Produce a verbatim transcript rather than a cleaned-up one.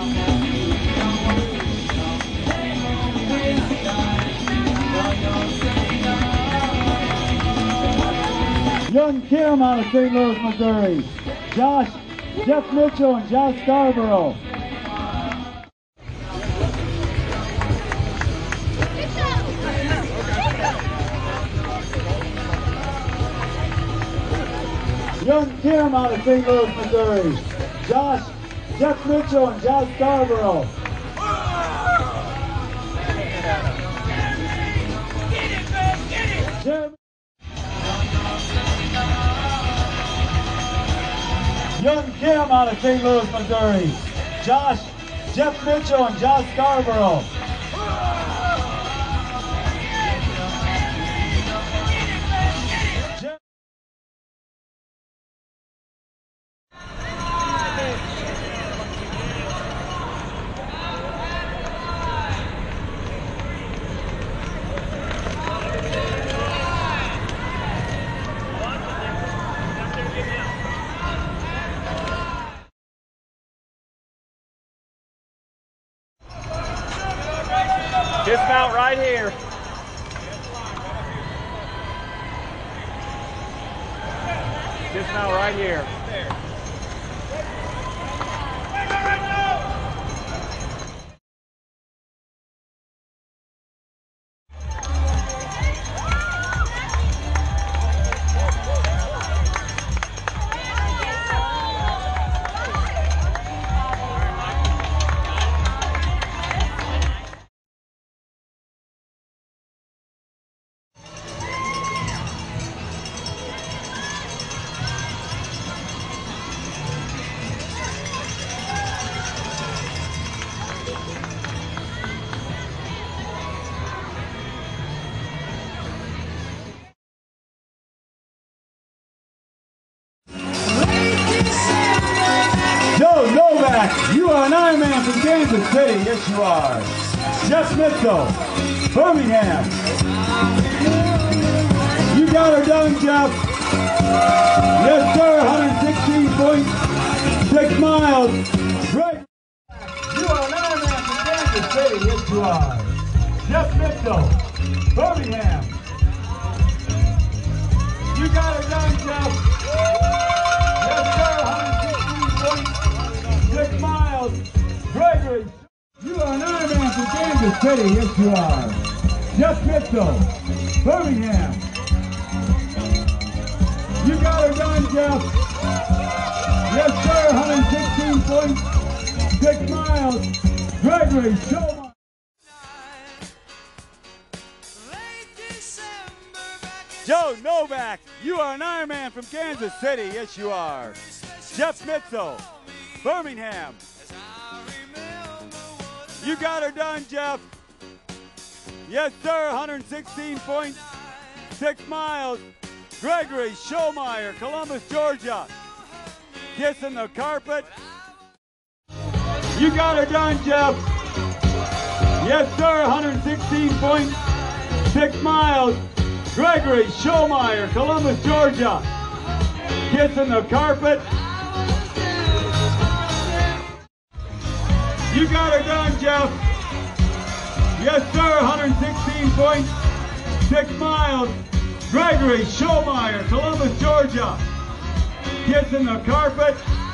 Young Kim out of Saint Louis, Missouri. Josh, Jeff Mitchell and Josh Scarborough. Young Kim out of Saint Louis, Missouri. Josh, Jeff Mitchell and Josh Scarborough. Jeremy. Young Kim out of Saint Louis, Missouri. Josh, Jeff Mitchell and Josh Scarborough. Dismount right here. Dismount right here. Joe Novak, you are an Ironman from Kansas City. Yes, you are. Jeff Mitchell, Birmingham. You got her done, Jeff. Yes, sir, one sixteen point six miles. Great. You are an Ironman from Kansas City. Yes, you are. Jeff Mitchell, Birmingham. You got her done, Jeff. Yes, sir, one sixteen point six miles. Gregory, you are an Ironman from Kansas City. Yes, you are. Jeff Mitchell, Birmingham. You got her done, Jeff. Yes, sir, one sixteen point six miles. Gregory, show. Joe Novak, you are an Ironman from Kansas City. Yes, you are. Jeff Mitchell, Birmingham. You got her done, Jeff. Yes, sir, one sixteen point six miles. Gregory Schomeyer, Columbus, Georgia. Kissing the carpet. You got her done, Jeff. Yes, sir, one sixteen point six miles. Gregory Schomeyer, Columbus, Georgia. Kissing the carpet. You got her done, Jeff. Yes, sir, one sixteen point six miles. Gregory Schomeyer, Columbus, Georgia. Kissing the carpet.